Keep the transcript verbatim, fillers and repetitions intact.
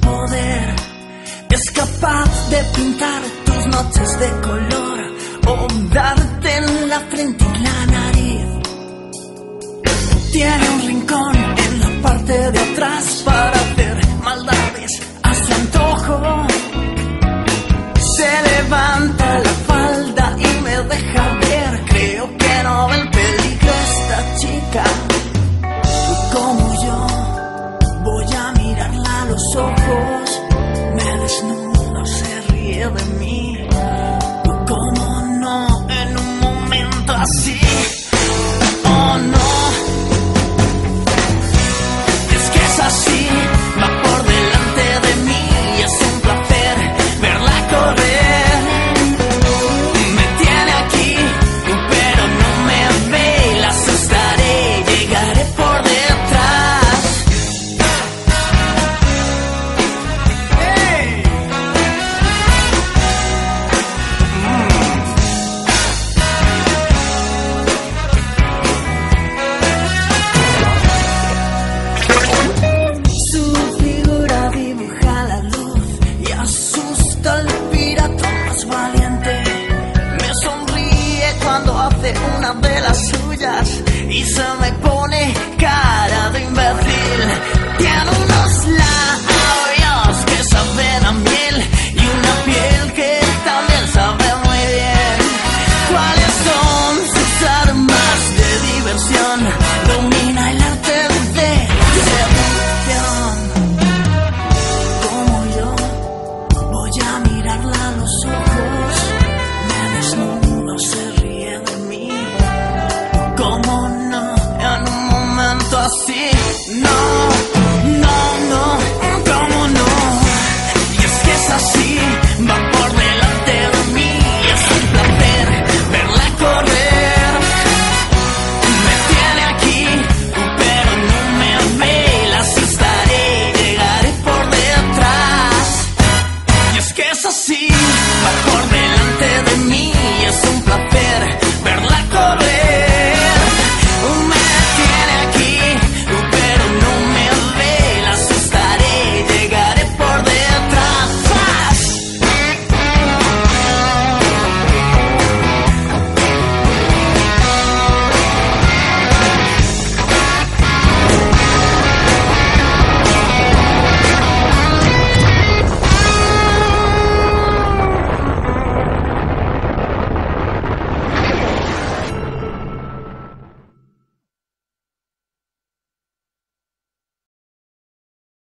poder. Es capaz de pintar tus noches de color o darte en la frente y la nariz. Tiene un rincón en la parte de atrás para hacer maldades a su antojo. Se levanta la falda y me deja ver. Creo que no ve el peligro esta chica. Como yo voy a mirarla a los ojos. Me desnudo, se ríe de mí. Como no en un momento así.